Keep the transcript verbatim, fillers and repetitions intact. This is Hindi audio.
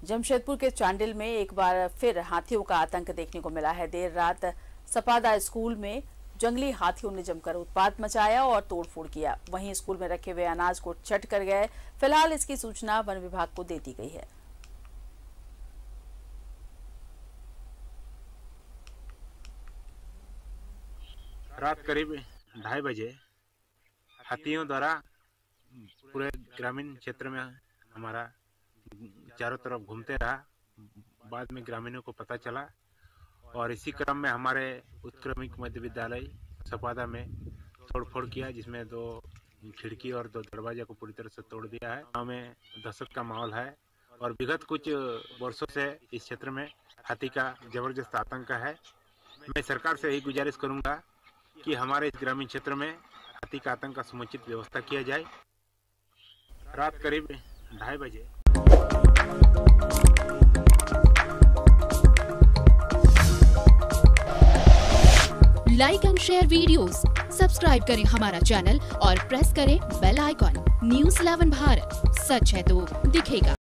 जमशेदपुर के चांडिल में एक बार फिर हाथियों का आतंक देखने को मिला है। देर रात सपादा स्कूल में जंगली हाथियों ने जमकर उत्पात मचाया और तोड़फोड़ किया। वहीं स्कूल में रखे हुए अनाज को चट कर गए। फिलहाल इसकी सूचना वन विभाग को दे दी गई है। रात करीब ढाई बजे हाथियों द्वारा पूरे ग्रामीण क्षेत्र में हमारा चारों तरफ घूमते रहा। बाद में ग्रामीणों को पता चला और इसी क्रम में हमारे उत्क्रमिक मध्य विद्यालय सपादा में तोड़फोड़ किया, जिसमें दो खिड़की और दो दरवाजे को पूरी तरह से तोड़ दिया है। गांव में दहशत का माहौल है और विगत कुछ वर्षों से इस क्षेत्र में हाथी का जबरदस्त आतंक है। मैं सरकार से यही गुजारिश करूंगा कि हमारे इस ग्रामीण क्षेत्र में हाथी का आतंक का समुचित व्यवस्था किया जाए। रात करीब ढाई बजे like and share videos, subscribe करें हमारा चैनल और प्रेस करें bell icon. News eleven Bharat, सच है तो दिखेगा।